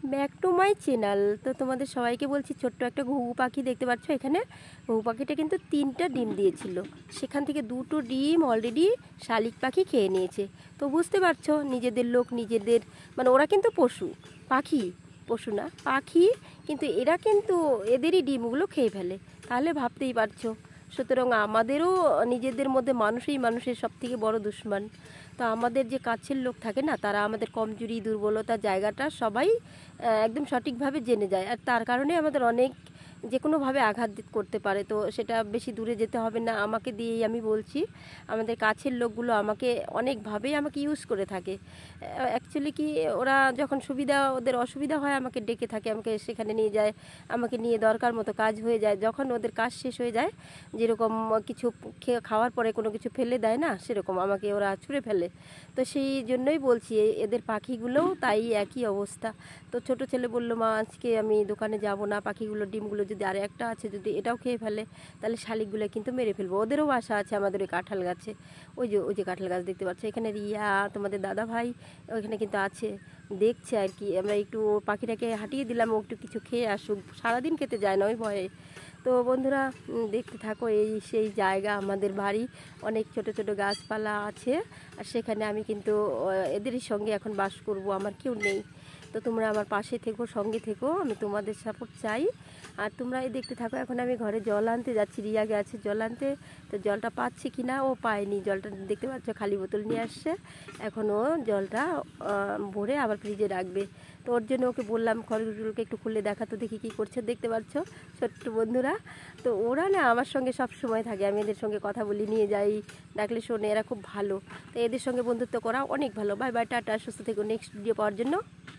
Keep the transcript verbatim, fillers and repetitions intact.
Back to my channel. তো তোমাদের সবাইকে বলছি, ছোট্ট একটা ঘুঘু পাখি দেখতে পাচ্ছ এখানে। ঘুঘু পাখিটা কিন্তু তিনটা ডিম দিয়েছিল, সেখান থেকে দুটো ডিম অলরেডি শালিক পাখি খেয়ে নিয়েছে। তো বুঝতে পারছো, নিজেদের লোক নিজেদের, মানে ওরা কিন্তু পশু পাখি, পশু না পাখি, কিন্তু এরা কিন্তু এদেরই ডিমগুলো খেয়ে ফেলে। তাহলে ভাবতেই পারছো। সুতরাং আমাদেরও নিজেদের মধ্যে মানুষই মানুষের সব থেকে বড় দুশ্মন। তো আমাদের যে কাছের লোক থাকে না, তারা আমাদের কমজোরি দুর্বলতার জায়গাটা সবাই একদম সঠিকভাবে জেনে যায়, আর তার কারণে আমাদের অনেক যে কোনোভাবে আঘাত করতে পারে। তো সেটা বেশি দূরে যেতে হবে না, আমাকে দিয়েই আমি বলছি। আমাদের কাছের লোকগুলো আমাকে অনেকভাবেই আমাকে ইউজ করে থাকে। অ্যাকচুয়ালি কি, ওরা যখন সুবিধা, ওদের অসুবিধা হয় আমাকে ডেকে থাকে, আমাকে সেখানে নিয়ে যায়, আমাকে নিয়ে দরকার মতো কাজ হয়ে যায়। যখন ওদের কাজ শেষ হয়ে যায়, যেরকম কিছু খেয়ে খাওয়ার পরে কোনো কিছু ফেলে দেয় না, সেরকম আমাকে ওরা ছুঁড়ে ফেলে। তো সেই জন্যই বলছি, এদের পাখিগুলোও তাই একই অবস্থা। তো ছোট ছেলে বললো, মা আজকে আমি দোকানে যাব না, পাখিগুলোর ডিমগুলো যদি আরে একটা আছে, যদি এটাও খেয়ে ফেলে তাহলে শালিকগুলো কিন্তু মেরে ফেলবো। ওদেরও বাসা আছে আমাদের ওই কাঁঠাল গাছে, ওই যে ওই যে কাঁঠাল গাছ দেখতে পাচ্ছ এখানে। রিয়া তোমাদের দাদা ভাই ওইখানে কিন্তু আছে, দেখছে আর কি। আমরা একটু পাখিটাকে হাঁটিয়ে দিলাম, ও একটু কিছু খেয়ে আসুক, সারাদিন খেতে যায় না ওই ভয়ে। তো বন্ধুরা দেখতে থাকো, এই সেই জায়গা আমাদের বাড়ি, অনেক ছোট ছোট গাছপালা আছে, আর সেখানে আমি কিন্তু এদেরই সঙ্গে এখন বাস করব, আমার কেউ নেই। তো তোমরা আমার পাশে থেকো, সঙ্গে থেকো, আমি তোমাদের সাপোর্ট চাই। আর তোমরা এই দেখতে থাকো। এখন আমি ঘরে জল আনতে যাচ্ছি, রিয়া গেছে জল আনতে। তো জলটা পাচ্ছে কি না, ও পায়নি জলটা, দেখতে পাচ্ছ খালি বোতল নিয়ে আসছে। এখন ও জলটা ভরে আবার ফ্রিজে রাখবে। তো ওর জন্য ওকে বললাম খড়গুলোকে একটু খুলে দেখাতো, দেখি কী করছে। দেখতে পাচ্ছ ছোট্ট বন্ধুরা, তো ওরা না আমার সঙ্গে সব সময় থাকে, আমি এদের সঙ্গে কথা বলি, নিয়ে যাই, ডাকলে শোনে, এরা খুব ভালো। তো এদের সঙ্গে বন্ধুত্ব করা অনেক ভালো। বাই বাই, টাটা, সুস্থ থেকো। নেক্সট ভিডিও পাওয়ার জন্য